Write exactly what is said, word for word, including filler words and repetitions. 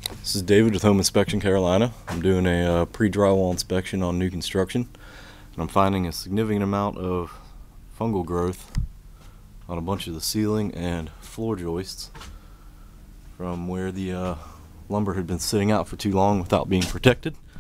This is David with Home Inspection Carolina. I'm doing a uh, pre-drywall inspection on new construction, and I'm finding a significant amount of fungal growth on a bunch of the ceiling and floor joists from where the uh, lumber had been sitting out for too long without being protected.